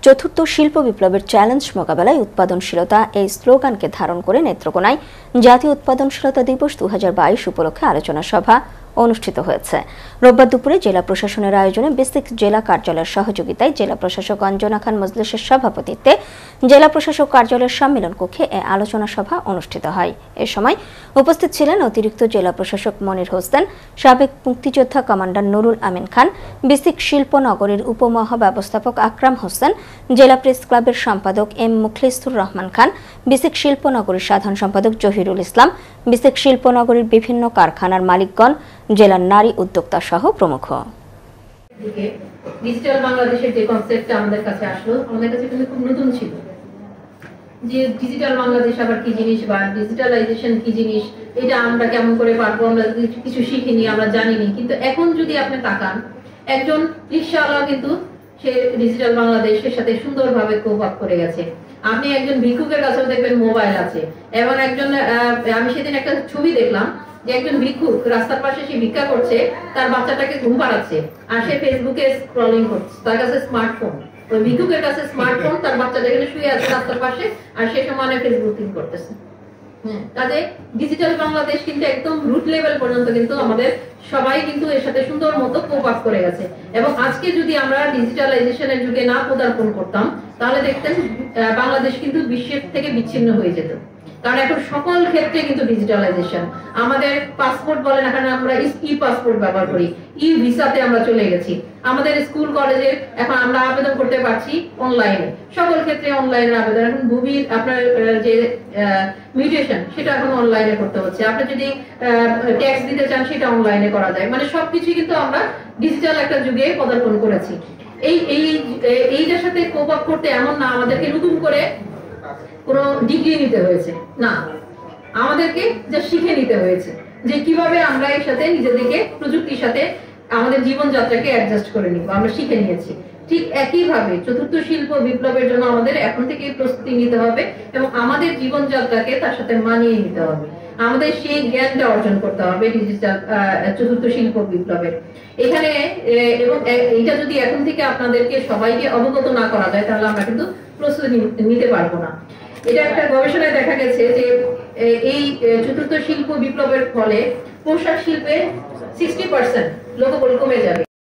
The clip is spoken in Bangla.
চতুর্থ শিল্প বিপ্লবের চ্যালেঞ্জ মোকাবেলায় উৎপাদনশীলতা এই স্লোগানকে ধারণ করে নেত্রকোনায় জাতীয় উৎপাদনশীলতা দিবস 2022 উপলক্ষে আলোচনা সভা অনুষ্ঠিত হয়েছে। রোববার দুপুরে জেলা প্রশাসনের আয়োজনে বেসিক জেলা কার্যালয়ের সহযোগিতায় জেলা প্রশাসক অঞ্জনা খান মজলিসের সভাপতিত্বে জেলা প্রশাসক কার্যালয়ের সম্মেলন কক্ষে এই আলোচনা সভা অনুষ্ঠিত হয়। এ সময় উপস্থিত ছিলেন অতিরিক্ত জেলা প্রশাসক মনির হোসেন, সাবেক মুক্তিযোদ্ধা কমান্ডার নুরুল আমিন খান, বেসিক শিল্পনগরীর উপমহাব্যবস্থাপক আকরাম হোসেন, জেলা প্রেস ক্লাবের সম্পাদক এম মুখলিসুর রহমান খান, বেসিক শিল্পনগরীর সাধারণ সম্পাদক জহিরুল ইসলাম, বেসিক শিল্পনগরীর বিভিন্ন কারখানার মালিকগণ, জেলার নারী উদ্যোক্তা সহ প্রমুখ। ডিজিটাল বাংলাদেশের যে কনসেপ্টটা আমাদের কাছে আসলো, আমাদের কাছে কিন্তু খুব নতুন ছিল যে ডিজিটাল বাংলাদেশ আবার কি জিনিস বা ডিজিটালাইজেশন কি জিনিস, এটা আমরা কেমন করে পারবো, আমরা কিছু শিখিনি, আমরা জানিনি। কিন্তু এখন যদি আপনি তাকান, একজন রিকশাওয়ালা কিন্তু সে ডিজিটাল বাংলাদেশের সাথে সুন্দরভাবে কোপ আপ করে গেছে। আপনি একজন ভিক্ষুকের কাছেও দেখবেন মোবাইল আছে। এবং একজন আমি সেদিন একটা ছবি দেখলাম যে একজন ভিক্ষুক রাস্তার পাশে সে ভিক্ষা করছে, তার বাচ্চাটাকে ঘুম পাড়াচ্ছে আর সে ফেসবুকে স্ক্রলিং করছে, তার কাছে স্মার্টফোন। ওই ভিক্ষুকের কাছে স্মার্টফোন, তার বাচ্চাটা এখানে শুয়ে আছে রাস্তার পাশে আর সে সময় ফেসবুকিং করতেছে। কাজে ডিজিটাল বাংলাদেশ কিন্তু একদম রুট লেভেল পর্যন্ত কিন্তু আমাদের সবাই কিন্তু এর সাথে সুন্দর মতো কোপ আপ করে গেছে। এবং আজকে যদি আমরা ডিজিটালাইজেশনের যুগে না পদার্পণ করতাম, তাহলে দেখতেন বাংলাদেশ কিন্তু বিশ্বের থেকে বিচ্ছিন্ন হয়ে যেত। কারণ এখন সকল ক্ষেত্রে কিন্তু ডিজিটালাইজেশন। আমাদের পাসপোর্ট বলেন, এখন আমরা ই পাসপোর্ট ব্যবহার করি, ই ভিসাতে আমরা চলে গেছি। আমাদের স্কুল কলেজে এখন আমরা আবেদন করতে পারছি অনলাইনে, সকল ক্ষেত্রে অনলাইনের আবেদন। এখন ভূমির আপনার যে মিউটেশন সেটা এখন অনলাইনে করতে হচ্ছে। আপনি যদি ট্যাক্স দিতে চান সেটা অনলাইনে করা যায়। মানে সবকিছু কিন্তু আমরা ডিজিটাল একটা যুগে পদার্পণ করেছি। এইটার সাথে কোপ আপ করতে এমন না আমাদেরকে নতুন করে কোন ডিগ্রি নিতে হয়েছে, না, আমাদেরকে যা শিখে নিতে হয়েছে যে কিভাবে আমরা এর সাথে নিজেদেরকে প্রযুক্তির সাথে আমাদের জীবনযাত্রাকে অ্যাডজাস্ট করে নিব, আমরা শিখে নিয়েছি। ঠিক একইভাবে চতুর্থ শিল্প বিপ্লবের জন্য আমাদের এখন থেকেই প্রস্তুতি নিতে হবে এবং আমাদের জীবনযাত্রাকে তার সাথে মানিয়ে নিতে হবে। আমাদের সেই জ্ঞানটা অর্জন করতে হবে ডিজিটাল চতুর্থ শিল্প বিপ্লবের এখানে। এবং এটা যদি এখন থেকে আপনাদেরকে সবাইকে অবগত না করা যায়, তাহলে আমরা কিন্তু প্রস্তুতি নিতে পারবো না। এটা একটা গবেষণায় দেখা গেছে যে এই চতুর্থ শিল্প বিপ্লবের ফলে পোশাক শিল্পে 60% লোকবল কমে যাবে।